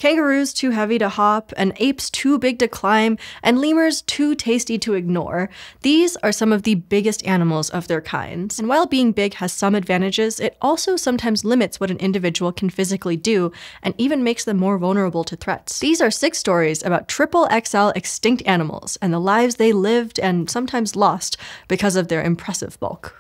kangaroos too heavy to hop, and apes too big to climb, and lemurs too tasty to ignore. These are some of the biggest animals of their kinds. And while being big has some advantages, it also sometimes limits what an individual can physically do, and even makes them more vulnerable to threats. These are 6 stories about triple XL extinct animals and the lives they lived and sometimes lost because of their impressive bulk.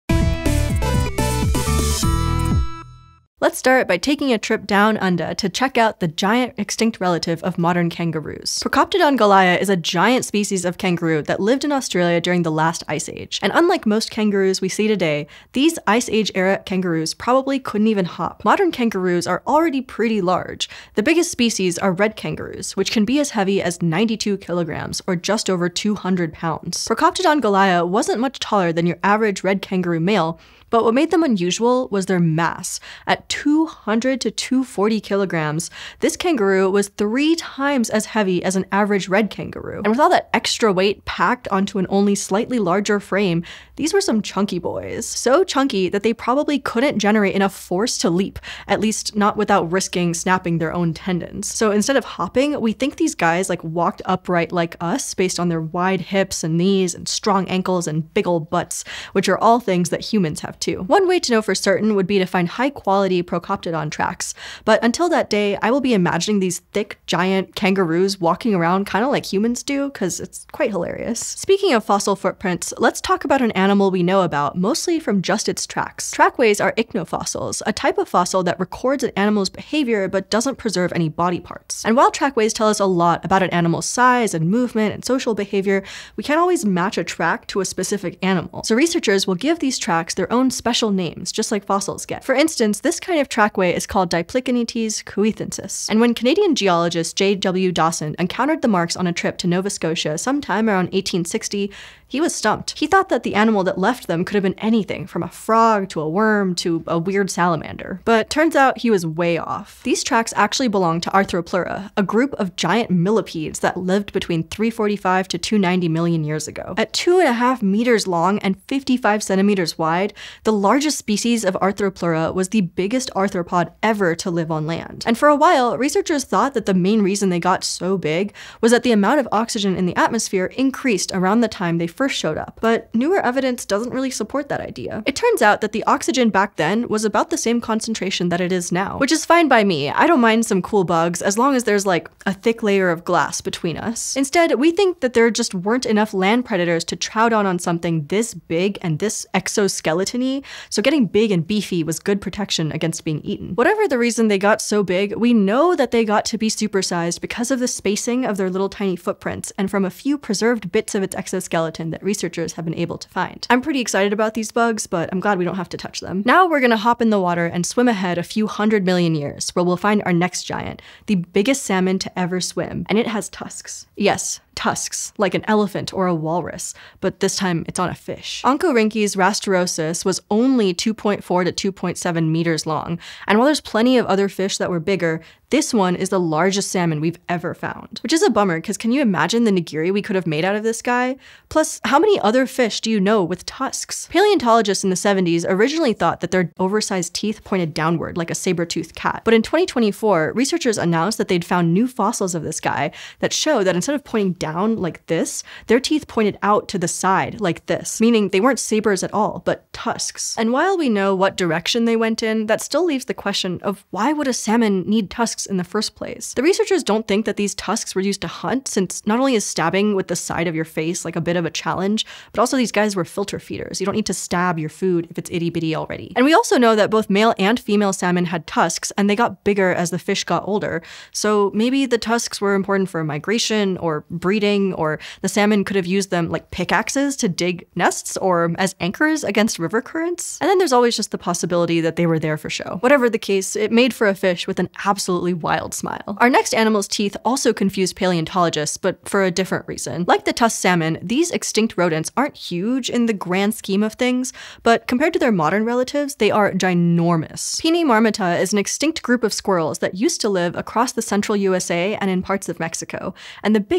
Let's start by taking a trip down under to check out the giant extinct relative of modern kangaroos. Procoptodon goliath is a giant species of kangaroo that lived in Australia during the last ice age. And unlike most kangaroos we see today, these ice age era kangaroos probably couldn't even hop. Modern kangaroos are already pretty large. The biggest species are red kangaroos, which can be as heavy as 92 kilograms or just over 200 pounds. Procoptodon goliath wasn't much taller than your average red kangaroo male, but what made them unusual was their mass. At 200 to 240 kilograms, this kangaroo was 3 times as heavy as an average red kangaroo. And with all that extra weight packed onto an only slightly larger frame, these were some chunky boys. So chunky that they probably couldn't generate enough force to leap, at least not without risking snapping their own tendons. So instead of hopping, we think these guys walked upright like us based on their wide hips and knees and strong ankles and big old butts, which are all things that humans have too. One way to know for certain would be to find high-quality Procoptodon tracks, but until that day, I will be imagining these thick, giant kangaroos walking around kind of like humans do, because it's quite hilarious. Speaking of fossil footprints, let's talk about an animal we know about, mostly from just its tracks. Trackways are ichnofossils, a type of fossil that records an animal's behavior but doesn't preserve any body parts. And while trackways tell us a lot about an animal's size and movement and social behavior, we can't always match a track to a specific animal. So researchers will give these tracks their own special names, just like fossils get. For instance, this kind of trackway is called Dipliconites cuethensis. And when Canadian geologist J.W. Dawson encountered the marks on a trip to Nova Scotia sometime around 1860, he was stumped. He thought that the animal that left them could have been anything from a frog to a worm to a weird salamander. But turns out he was way off. These tracks actually belong to Arthropleura, a group of giant millipedes that lived between 345 to 290 million years ago. At 2.5 meters long and 55 centimeters wide, the largest species of Arthropleura was the biggest arthropod ever to live on land. And for a while, researchers thought that the main reason they got so big was that the amount of oxygen in the atmosphere increased around the time they first showed up. But newer evidence doesn't really support that idea. It turns out that the oxygen back then was about the same concentration that it is now, which is fine by me. I don't mind some cool bugs as long as there's a thick layer of glass between us. Instead, we think that there just weren't enough land predators to trout on something this big and this exoskeleton-y, so getting big and beefy was good protection against being eaten. Whatever the reason they got so big, we know that they got to be supersized because of the spacing of their little tiny footprints and from a few preserved bits of its exoskeleton that researchers have been able to find. I'm pretty excited about these bugs, but I'm glad we don't have to touch them. Now we're gonna hop in the water and swim ahead a few 100 million years, where we'll find our next giant, the biggest salmon to ever swim, and it has tusks. Yes, tusks, like an elephant or a walrus, but this time it's on a fish. Oncorhynchus rasterosus was only 2.4 to 2.7 meters long, and while there's plenty of other fish that were bigger, this one is the largest salmon we've ever found. Which is a bummer, because can you imagine the nigiri we could have made out of this guy? Plus, how many other fish do you know with tusks? Paleontologists in the 70s originally thought that their oversized teeth pointed downward, like a saber-toothed cat. But in 2024, researchers announced that they'd found new fossils of this guy that show that instead of pointing down like this, their teeth pointed out to the side like this, meaning they weren't sabers at all, but tusks. And while we know what direction they went in, that still leaves the question of why would a salmon need tusks in the first place? The researchers don't think that these tusks were used to hunt, since not only is stabbing with the side of your face like a bit of a challenge, but also these guys were filter feeders. You don't need to stab your food if it's itty bitty already. And we also know that both male and female salmon had tusks, and they got bigger as the fish got older. So maybe the tusks were important for migration or breeding, or the salmon could have used them like pickaxes to dig nests or as anchors against river currents. And then there's always just the possibility that they were there for show. Whatever the case, it made for a fish with an absolutely wild smile. Our next animal's teeth also confused paleontologists, but for a different reason. Like the tusked salmon, these extinct rodents aren't huge in the grand scheme of things, but compared to their modern relatives, they are ginormous. Pini marmota is an extinct group of squirrels that used to live across the central USA and in parts of Mexico, and the biggest ones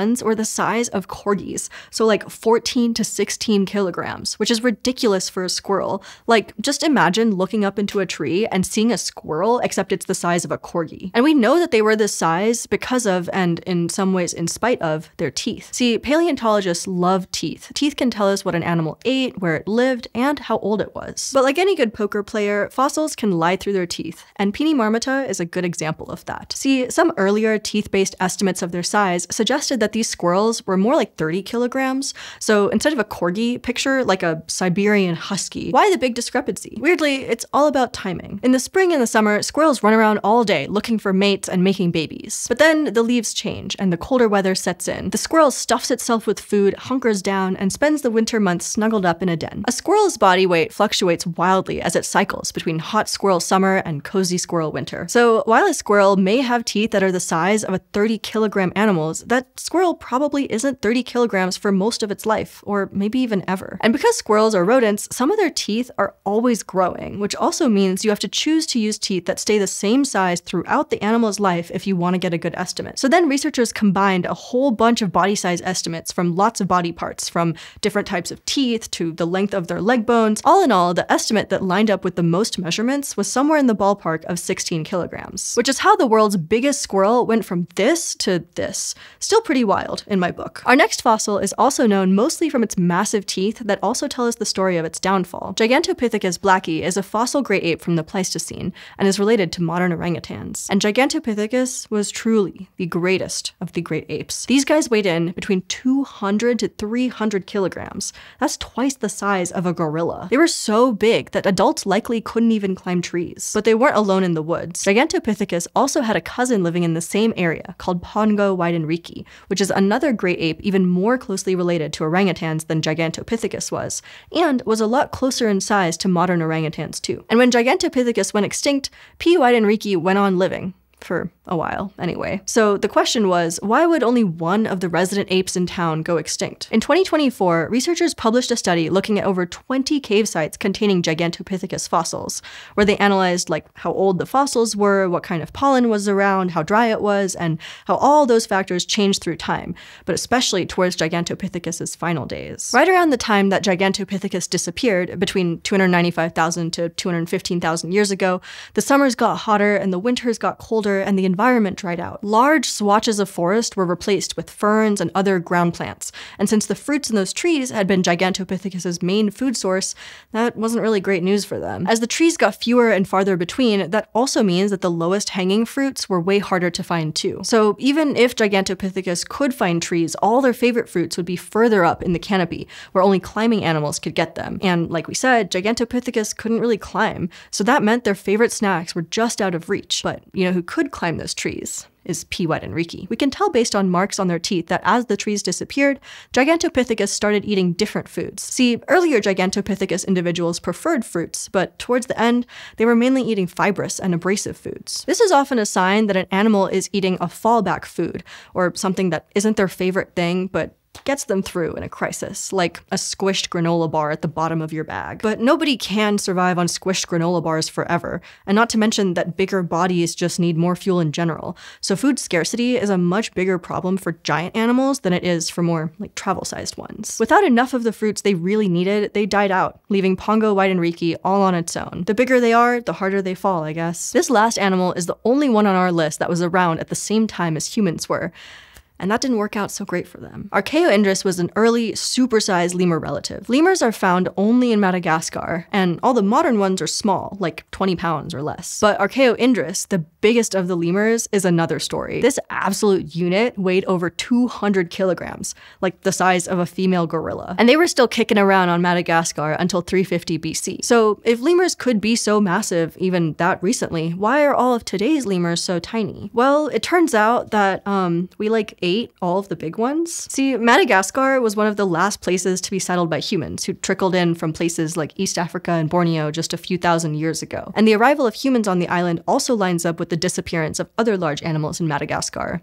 ones were the size of corgis, so like 14 to 16 kilograms, which is ridiculous for a squirrel. Like, just imagine looking up into a tree and seeing a squirrel, except it's the size of a corgi. And we know that they were this size because of, and in some ways in spite of, their teeth. See, paleontologists love teeth. Teeth can tell us what an animal ate, where it lived, and how old it was. But like any good poker player, fossils can lie through their teeth, and Pini marmota is a good example of that. See, some earlier teeth-based estimates of their size suggested that these squirrels were more like 30 kilograms, so instead of a corgi, picture like a Siberian husky. Why the big discrepancy? Weirdly, it's all about timing. In the spring and the summer, squirrels run around all day looking for mates and making babies. But then the leaves change and the colder weather sets in. The squirrel stuffs itself with food, hunkers down, and spends the winter months snuggled up in a den. A squirrel's body weight fluctuates wildly as it cycles between hot squirrel summer and cozy squirrel winter. So while a squirrel may have teeth that are the size of a 30-kilogram animal's, that squirrel probably isn't 30 kilograms for most of its life, or maybe even ever. And because squirrels are rodents, some of their teeth are always growing, which also means you have to choose to use teeth that stay the same size throughout the animal's life if you want to get a good estimate. So then researchers combined a whole bunch of body size estimates from lots of body parts, from different types of teeth to the length of their leg bones. All in all, the estimate that lined up with the most measurements was somewhere in the ballpark of 16 kilograms, which is how the world's biggest squirrel went from this to this. Still pretty wild in my book. Our next fossil is also known mostly from its massive teeth that also tell us the story of its downfall. Gigantopithecus blacki is a fossil great ape from the Pleistocene and is related to modern orangutans. And Gigantopithecus was truly the greatest of the great apes. These guys weighed in between 200 to 300 kilograms. That's twice the size of a gorilla. They were so big that adults likely couldn't even climb trees. But they weren't alone in the woods. Gigantopithecus also had a cousin living in the same area called Pongo widenriki, which is another great ape even more closely related to orangutans than Gigantopithecus was, and was a lot closer in size to modern orangutans too. And when Gigantopithecus went extinct, P. widenriki went on living. For a while, anyway. So the question was, why would only one of the resident apes in town go extinct? In 2024, researchers published a study looking at over 20 cave sites containing Gigantopithecus fossils, where they analyzed like how old the fossils were, what kind of pollen was around, how dry it was, and how all those factors changed through time, but especially towards Gigantopithecus's final days. Right around the time that Gigantopithecus disappeared, between 295,000 to 215,000 years ago, the summers got hotter and the winters got colder, and the environment dried out. Large swatches of forest were replaced with ferns and other ground plants, and since the fruits in those trees had been Gigantopithecus's main food source, that wasn't really great news for them. As the trees got fewer and farther between, that also means that the lowest hanging fruits were way harder to find too. So even if Gigantopithecus could find trees, all their favorite fruits would be further up in the canopy, where only climbing animals could get them. And like we said, Gigantopithecus couldn't really climb, so that meant their favorite snacks were just out of reach. But you know who could climb those trees? Is P. widenriki. We can tell based on marks on their teeth that as the trees disappeared, Gigantopithecus started eating different foods. See, earlier Gigantopithecus individuals preferred fruits, but towards the end, they were mainly eating fibrous and abrasive foods. This is often a sign that an animal is eating a fallback food, or something that isn't their favorite thing, but gets them through in a crisis, like a squished granola bar at the bottom of your bag. But nobody can survive on squished granola bars forever, and not to mention that bigger bodies just need more fuel in general. So food scarcity is a much bigger problem for giant animals than it is for more like travel-sized ones. Without enough of the fruits they really needed, they died out, leaving Pongo widenriki all on its own. The bigger they are, the harder they fall, I guess. This last animal is the only one on our list that was around at the same time as humans were, and that didn't work out so great for them. Archaeoindris was an early, supersized lemur relative. Lemurs are found only in Madagascar, and all the modern ones are small, like 20 pounds or less. But Archaeoindris, the biggest of the lemurs, is another story. This absolute unit weighed over 200 kilograms, like the size of a female gorilla. And they were still kicking around on Madagascar until 350 BC. So if lemurs could be so massive even that recently, why are all of today's lemurs so tiny? Well, it turns out that we ate all of the big ones. See, Madagascar was one of the last places to be settled by humans who trickled in from places like East Africa and Borneo just a few thousand years ago. And the arrival of humans on the island also lines up with the disappearance of other large animals in Madagascar, like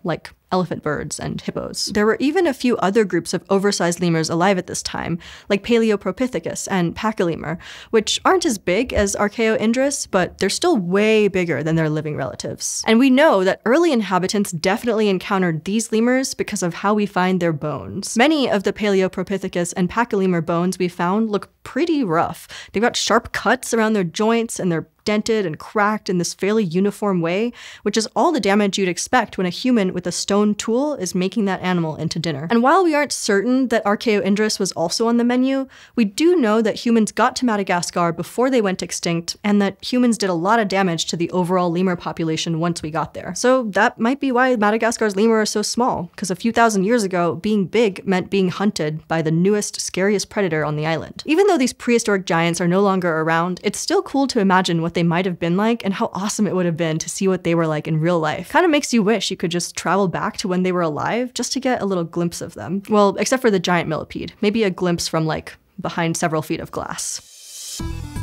elephant birds and hippos. There were even a few other groups of oversized lemurs alive at this time, like Paleopithecus and Pachylemur, which aren't as big as Archaeoindris, but they're still way bigger than their living relatives. And we know that early inhabitants definitely encountered these lemurs because of how we find their bones. Many of the Paleopithecus and Pachylemur bones we found look pretty rough. They've got sharp cuts around their joints, and they're dented and cracked in this fairly uniform way, which is all the damage you'd expect when a human with a stone tool is making that animal into dinner. And while we aren't certain that Archaeoindris was also on the menu, we do know that humans got to Madagascar before they went extinct, and that humans did a lot of damage to the overall lemur population once we got there. So that might be why Madagascar's lemur are so small, because a few thousand years ago, being big meant being hunted by the newest, scariest predator on the island. Even though these prehistoric giants are no longer around, it's still cool to imagine what they might have been like and how awesome it would have been to see what they were like in real life. Kind of makes you wish you could just travel back to when they were alive just to get a little glimpse of them. Well, except for the giant millipede. Maybe a glimpse from like behind several feet of glass.